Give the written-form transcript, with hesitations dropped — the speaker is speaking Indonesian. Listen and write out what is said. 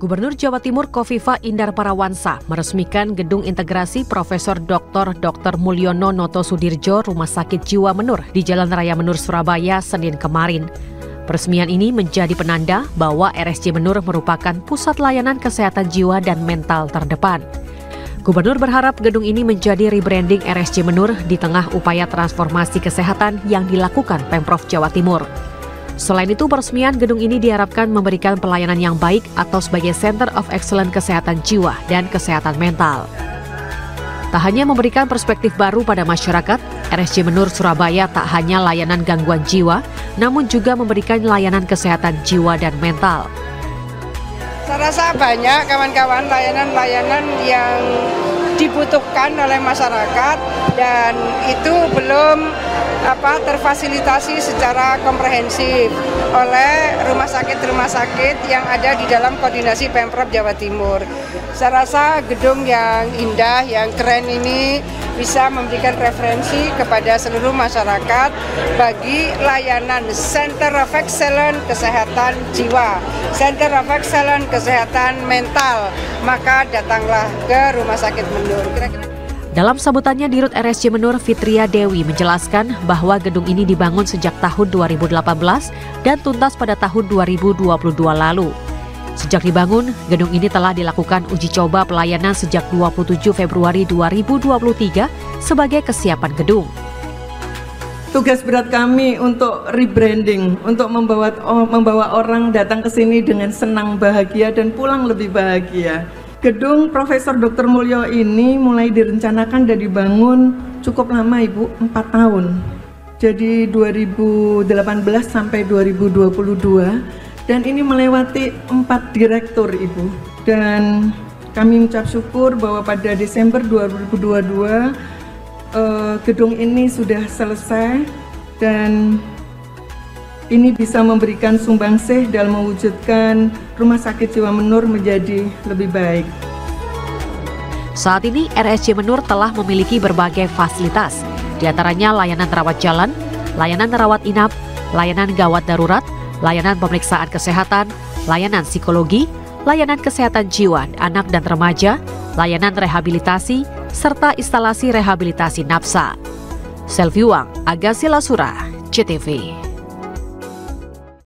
Gubernur Jawa Timur Kofifa Indar Parawansa meresmikan Gedung Integrasi Profesor Dr. Mulyono Noto Sudirjo Rumah Sakit Jiwa Menur di Jalan Raya Menur, Surabaya, Senin kemarin. Peresmian ini menjadi penanda bahwa RSJ Menur merupakan pusat layanan kesehatan jiwa dan mental terdepan. Gubernur berharap gedung ini menjadi rebranding RSJ Menur di tengah upaya transformasi kesehatan yang dilakukan Pemprov Jawa Timur. Selain itu, peresmian gedung ini diharapkan memberikan pelayanan yang baik atau sebagai Center of Excellence Kesehatan Jiwa dan Kesehatan Mental. Tak hanya memberikan perspektif baru pada masyarakat, RSJ Menur Surabaya tak hanya layanan gangguan jiwa, namun juga memberikan layanan kesehatan jiwa dan mental. Saya rasa banyak kawan-kawan layanan-layanan yang dibutuhkan oleh masyarakat dan itu belum terfasilitasi secara komprehensif oleh rumah sakit yang ada di dalam koordinasi Pemprov Jawa Timur. Saya rasa gedung yang indah, yang keren ini bisa memberikan referensi kepada seluruh masyarakat bagi layanan Center of Excellence Kesehatan Jiwa, Center of Excellence Kesehatan Mental, maka datanglah ke Rumah Sakit Menur. Dalam sambutannya, Dirut RSJ Menur Fitria Dewi menjelaskan bahwa gedung ini dibangun sejak tahun 2018 dan tuntas pada tahun 2022 lalu. Sejak dibangun, gedung ini telah dilakukan uji coba pelayanan sejak 27 Februari 2023 sebagai kesiapan gedung. Tugas berat kami untuk rebranding, untuk membawa orang datang ke sini dengan senang, bahagia, dan pulang lebih bahagia. Gedung Profesor Dr. Mulyo ini mulai direncanakan dan dibangun cukup lama, Ibu, 4 tahun. Jadi 2018 sampai 2022, dan ini melewati 4 direktur, Ibu. Dan kami mengucap syukur bahwa pada Desember 2022 gedung ini sudah selesai dan ini bisa memberikan sumbangsih dalam mewujudkan Rumah Sakit Jiwa Menur menjadi lebih baik. Saat ini RSJ Menur telah memiliki berbagai fasilitas, diantaranya layanan rawat jalan, layanan rawat inap, layanan gawat darurat, layanan pemeriksaan kesehatan, layanan psikologi, layanan kesehatan jiwa, anak dan remaja, layanan rehabilitasi, serta instalasi rehabilitasi nafsa. Selvi Wang, Agassi Lasura, CTV.